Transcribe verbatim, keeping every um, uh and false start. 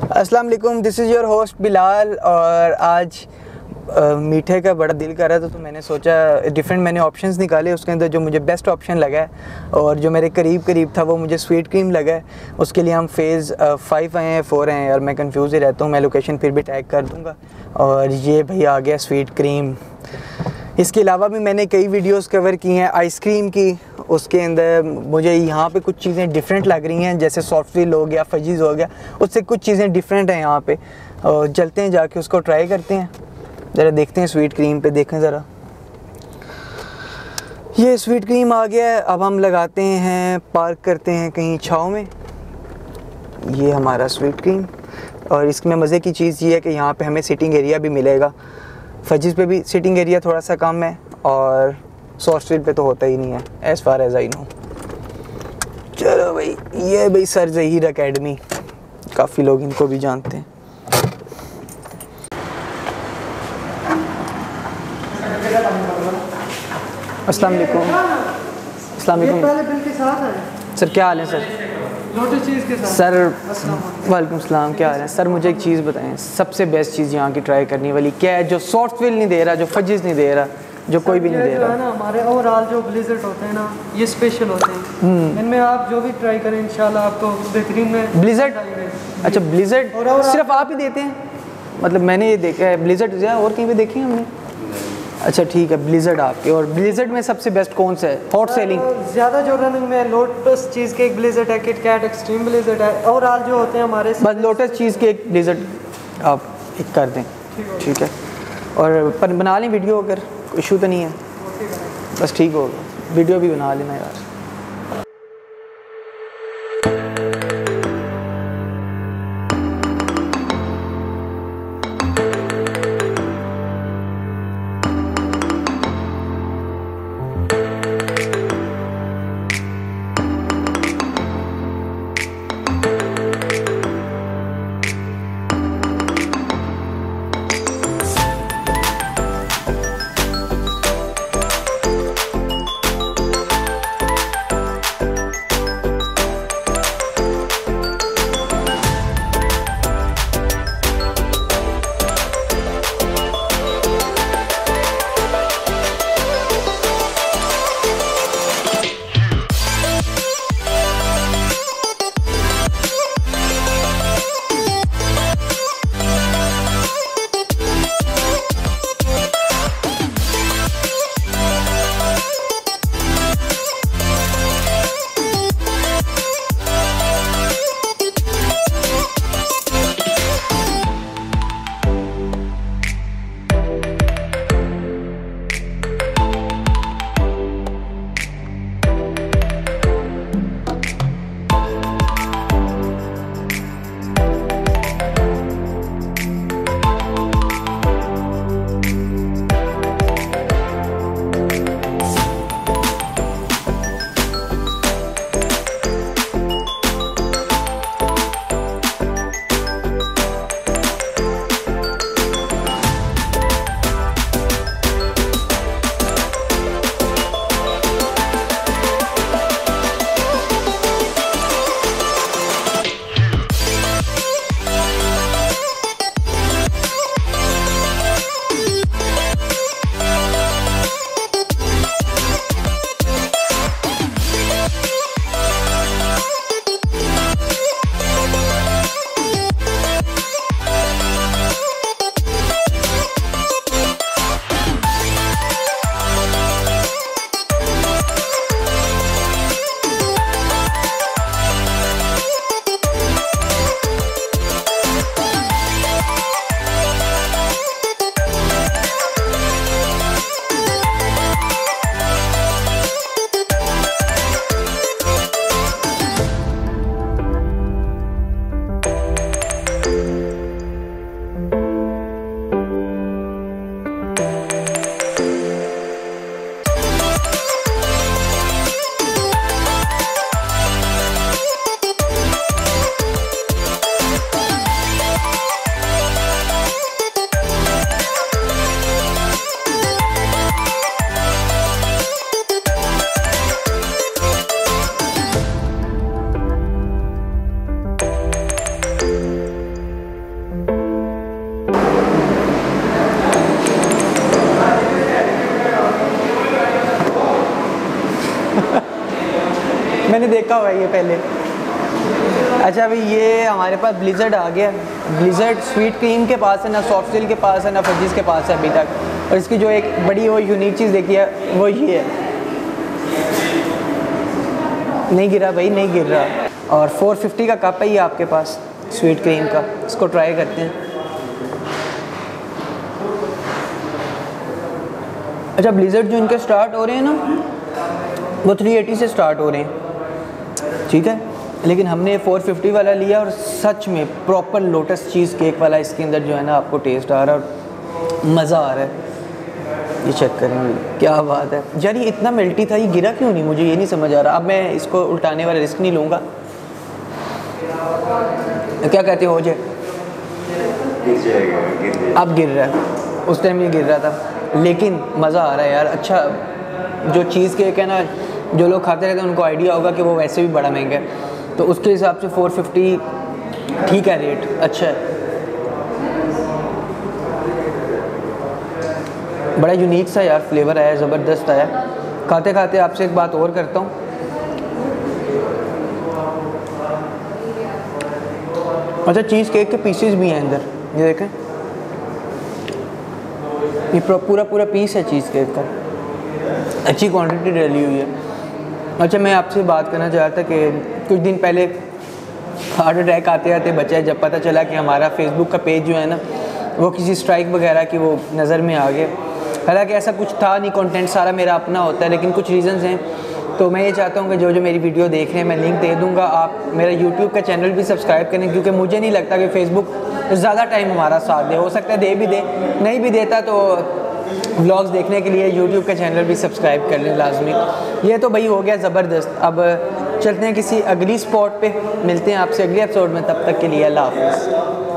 अस्सलाम वालेकुम, this is your host Bilal. और आज आ, मीठे का बड़ा दिल कर रहा था तो मैंने सोचा डिफरेंट मैंने ऑप्शंस निकाले। उसके अंदर जो मुझे बेस्ट ऑप्शन लगा है और जो मेरे करीब करीब था वो मुझे स्वीट क्रीम लगा है। उसके लिए हम फेज़ फाइव आए हैं, फोर आए हैं यार, मैं कंफ्यूज ही रहता हूँ। मैं लोकेशन फिर भी टैग कर दूँगा। और ये भाई आ गया स्वीट क्रीम। इसके अलावा भी मैंने कई वीडियोस कवर की हैं आइसक्रीम की। उसके अंदर मुझे यहाँ पे कुछ चीज़ें डिफरेंट लग रही हैं, जैसे सॉफ्टविल हो गया, फजीज़ हो गया, उससे कुछ चीज़ें डिफरेंट हैं यहाँ पे। और चलते हैं जाके उसको ट्राई करते हैं, ज़रा देखते हैं स्वीट क्रीम पे। देखें ज़रा, ये स्वीट क्रीम आ गया है। अब हम लगाते हैं, पार्क करते हैं कहीं छाँव में। ये हमारा स्वीट क्रीम। और इसमें मज़े की चीज़ ये है कि यहाँ पे हमें सिटिंग एरिया भी मिलेगा। फजीज़ पे भी सिटिंग एरिया थोड़ा सा कम है और सॉफ्टविल पे तो होता ही नहीं है as far as I know. चलो भाई, ये भाई सर ज़हीर एकेडमी, काफ़ी लोग इनको भी जानते हैं। अस्सलाम वालेकुम। अस्सलाम वालेकुम सर, क्या हाल है सर? लोटस चीज़ के साथ सर वालेकुम सलाम, क्या हाल है सर? मुझे एक चीज़ बताएं, सबसे बेस्ट चीज़ यहाँ की ट्राई करने वाली क्या है जो सॉफ्टविल नहीं दे रहा, जो फजीज़ नहीं दे रहा, जो कोई भी नहीं दे रहा? ना हमारे ओवरऑल जो ब्लिज़र्ड होते हैं ना, ये स्पेशल होते हैं। इनमें आप जो भी ट्राई करें इंशाल्लाह आपको बेहतरीन में ब्लिज़र्ड। अच्छा, ब्लिज़र्ड सिर्फ आप ही देते हैं? मतलब मैंने ये देखा है ब्लिज़र्ड और कहीं पे देखे हैं हमने। अच्छा ठीक है, ब्लिज़र्ड आपके। और ब्लिज़र्ड में सबसे बेस्ट कौन सा है हॉट सेलिंग? ज़्यादा जो रनिंग में लोटस चीज़ केक ब्लिज़र्ड है, किट कैट एक्सट्रीम ब्लिज़र्ड है। ओवरऑल जो होते हैं हमारे बस लोटस चीज़ केक ब्लिज़र्ड आप एक कर दें, ठीक है। और पर बना लें वीडियो, अगर इशू तो नहीं है? बस ठीक होगा, वीडियो भी बना लेना यार। देखा हुआ है ये पहले। अच्छा अभी ये हमारे पास ब्लिज़र्ड आ गया। ब्लिज़र्ड स्वीट क्रीम के पास है ना, सॉफ्ट सिल्क के पास है ना, फजीज़ के पास है अभी तक। और इसकी जो एक बड़ी वो यूनिक चीज़ देखी है वो ये है, नहीं गिरा भाई, नहीं गिर रहा। और फोर फिफ्टी का कप है ये आपके पास स्वीट क्रीम का, इसको ट्राई करते हैं। अच्छा ब्लिज़र्ड जो इनके स्टार्ट हो रहे हैं ना वो थ्री एटी से स्टार्ट हो रहे हैं, ठीक है, लेकिन हमने फोर फिफ्टी वाला लिया और सच में प्रॉपर लोटस चीज़ केक वाला इसके अंदर जो है ना आपको टेस्ट आ रहा है और मज़ा आ रहा है। ये चेक करेंगे, क्या बात है यार, ये इतना मेल्टी था, ये गिरा क्यों नहीं, मुझे ये नहीं समझ आ रहा। अब मैं इसको उल्टाने वाला रिस्क नहीं लूँगा। क्या कहते हो जे, अब गिर रहा है, उस टाइम ये गिर रहा था, लेकिन मज़ा आ रहा है यार। अच्छा जो चीज़ केक है ना, जो लोग खाते रहते हैं उनको आइडिया होगा कि वो वैसे भी बड़ा महंगा है, तो उसके हिसाब से फोर फिफ्टी ठीक है, रेट अच्छा है। बड़ा यूनिक सा यार फ्लेवर आया, ज़बरदस्त आया। खाते खाते आपसे एक बात और करता हूँ, अच्छा चीज़ केक के पीसेस भी हैं अंदर, ये देखें, ये पूरा पूरा पीस है चीज़ केक का, अच्छी क्वांटिटी डली हुई है। अच्छा मैं आपसे बात करना चाह रहा था कि कुछ दिन पहले हार्ट अटैक आते आते बचा, जब पता चला कि हमारा फेसबुक का पेज जो है ना वो किसी स्ट्राइक वगैरह की वो नज़र में आ गया। हालांकि ऐसा कुछ था नहीं, कंटेंट सारा मेरा अपना होता है, लेकिन कुछ रीज़न्स हैं। तो मैं ये चाहता हूँ कि जो जो मेरी वीडियो देख रहे हैं, मैं लिंक दे दूँगा, आप मेरा यूट्यूब का चैनल भी सब्सक्राइब करें, क्योंकि मुझे नहीं लगता कि फ़ेसबुक ज़्यादा टाइम हमारा साथ दे, हो सकता है दे भी दे, नहीं भी देता तो व्लॉग्स देखने के लिए यूट्यूब का चैनल भी सब्सक्राइब कर लें लाजमी। ये तो भाई हो गया ज़बरदस्त। अब चलते हैं किसी अगली स्पॉट पे, मिलते हैं आपसे अगले एपिसोड में, तब तक के लिए अल्लाह हाफ़िज़।